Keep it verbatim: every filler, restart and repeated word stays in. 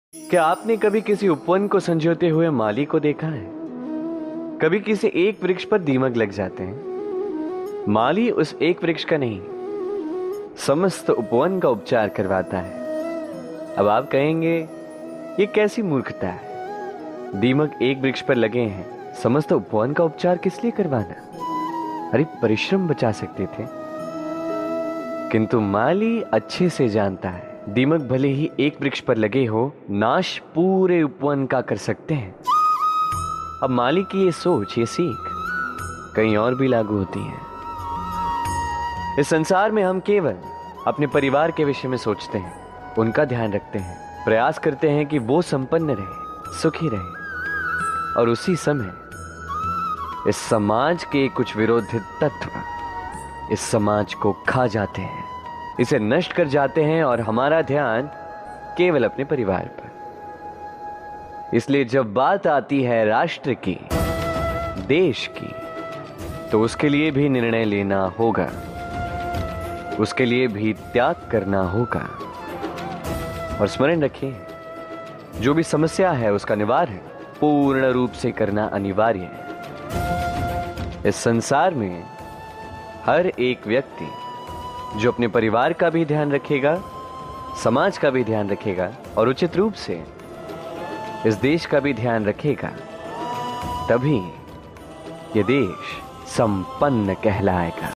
क्या आपने कभी किसी उपवन को संजोते हुए माली को देखा है? कभी किसी एक वृक्ष पर दीमक लग जाते हैं। माली उस एक वृक्ष का नहीं, समस्त उपवन का उपचार करवाता है। अब आप कहेंगे ये कैसी मूर्खता है, दीमक एक वृक्ष पर लगे हैं, समस्त उपवन का उपचार किस लिए करवाना? अरे परिश्रम बचा सकते थे। किंतु माली अच्छे से जानता है दीमक भले ही एक वृक्ष पर लगे हो, नाश पूरे उपवन का कर सकते हैं। अब माली की ये सोच, ये सीख कहीं और भी लागू होती है। इस संसार में हम केवल अपने परिवार के विषय में सोचते हैं, उनका ध्यान रखते हैं, प्रयास करते हैं कि वो संपन्न रहे, सुखी रहे, और उसी समय इस समाज के कुछ विरोधी तत्व इस समाज को खा जाते हैं, इसे नष्ट कर जाते हैं, और हमारा ध्यान केवल अपने परिवार पर। इसलिए जब बात आती है राष्ट्र की, देश की, तो उसके लिए भी निर्णय लेना होगा, उसके लिए भी त्याग करना होगा। और स्मरण रखिए, जो भी समस्या है उसका निवारण पूर्ण रूप से करना अनिवार्य है। इस संसार में हर एक व्यक्ति जो अपने परिवार का भी ध्यान रखेगा, समाज का भी ध्यान रखेगा, और उचित रूप से इस देश का भी ध्यान रखेगा, तभी ये देश संपन्न कहलाएगा।